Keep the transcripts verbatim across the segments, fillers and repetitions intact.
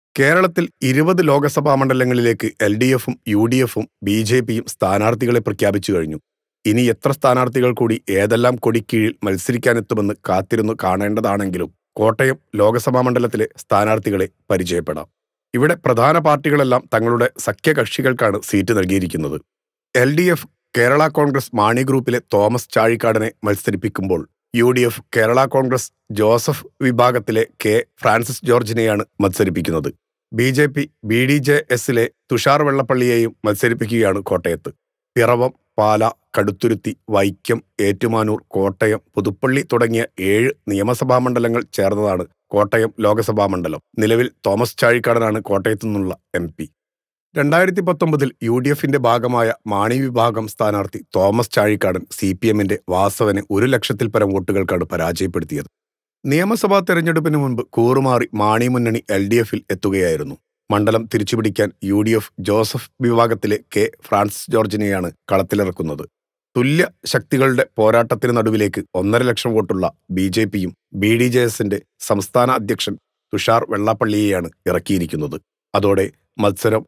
കേരളത്തിൽ ഇരുപത് ലോക്സഭാ മണ്ഡലങ്ങളിലേക്ക് എൽ ഡി എഫും യു ഡി എഫും ബി ജെ പിയും സ്ഥാനാർത്ഥികളെ പ്രഖ്യാപിച്ചു കഴിഞ്ഞു. ഇനി എത്ര സ്ഥാനാർത്ഥികൾ കൂടി ഏതെല്ലാം കൊടിക്കീഴിൽ മത്സരിക്കാനെത്തുമെന്ന് കാത്തിരുന്നു കാണേണ്ടതാണെങ്കിലും കോട്ടയം ലോക്സഭാ മണ്ഡലത്തിലെ സ്ഥാനാർത്ഥികളെ പരിചയപ്പെടാം. ഇവിടെ പ്രധാന പാർട്ടികളെല്ലാം തങ്ങളുടെ സഖ്യകക്ഷികൾക്കാണ് സീറ്റ് നൽകിയിരിക്കുന്നത്. L D F Kerala Congress Mani ഗ്രൂപ്പിലെ തോമസ് ചാഴിക്കാടനെ മത്സരിപ്പിക്കുമ്പോൾ U D F Kerala Congress Joseph വിഭാഗത്തിലെ കെ ഫ്രാൻസിസ് ജോർജിനെയാണ് മത്സരിപ്പിക്കുന്നത്. B J P B D J എസിലെ തുഷാർ വെള്ളപ്പള്ളിയെയും മത്സരിപ്പിക്കുകയാണ് കോട്ടയത്ത്. പിറവം, പാല, കടുത്തുരുത്തി, വൈക്കം, ഏറ്റുമാനൂർ, കോട്ടയം, പുതുപ്പള്ളി തുടങ്ങിയ ഏഴ് നിയമസഭാ മണ്ഡലങ്ങൾ ചേർന്നതാണ് കോട്ടയം ലോക്സഭാ മണ്ഡലം. നിലവിൽ തോമസ് ചാഴിക്കാടനാണ് കോട്ടയത്തു നിന്നുള്ള എം പി. രണ്ടായിരത്തി പത്തൊമ്പതിൽ യു ഡി എഫിന്റെ ഭാഗമായ മാണി വിഭാഗം സ്ഥാനാർത്ഥി തോമസ് ചാഴിക്കാടൻ സി പി എമ്മിന്റെ വാസവനെ ഒരു ലക്ഷത്തിൽ പരം വോട്ടുകൾക്കാണ് പരാജയപ്പെടുത്തിയത്. നിയമസഭാ തെരഞ്ഞെടുപ്പിന് മുൻപ് കൂറുമാറി മാണി മുന്നണി എൽ ഡി എഫിൽ എത്തുകയായിരുന്നു. മണ്ഡലം തിരിച്ചുപിടിക്കാൻ യു ഡി എഫ് ജോസഫ് വിഭാഗത്തിലെ കെ ഫ്രാൻസിസ് ജോർജിനെയാണ് കളത്തിലിറക്കുന്നത്. തുല്യ ശക്തികളുടെ പോരാട്ടത്തിന് നടുവിലേക്ക് ഒന്നര ലക്ഷം വോട്ടുള്ള ബി ജെ പിയും ബി ഡി ജെ എസിന്റെ സംസ്ഥാന അധ്യക്ഷൻ തുഷാർ വെള്ളാപ്പള്ളിയെയാണ് ഇറക്കിയിരിക്കുന്നത്. അതോടെ മത്സരം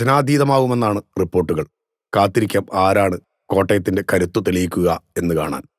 പ്രവചനാതീതമാവുമെന്നാണ് റിപ്പോർട്ടുകൾ. കാത്തിരിക്കാം ആരാണ് കോട്ടയത്തിന്റെ കരുത്തു തെളിയിക്കുക എന്ന് കാണാൻ.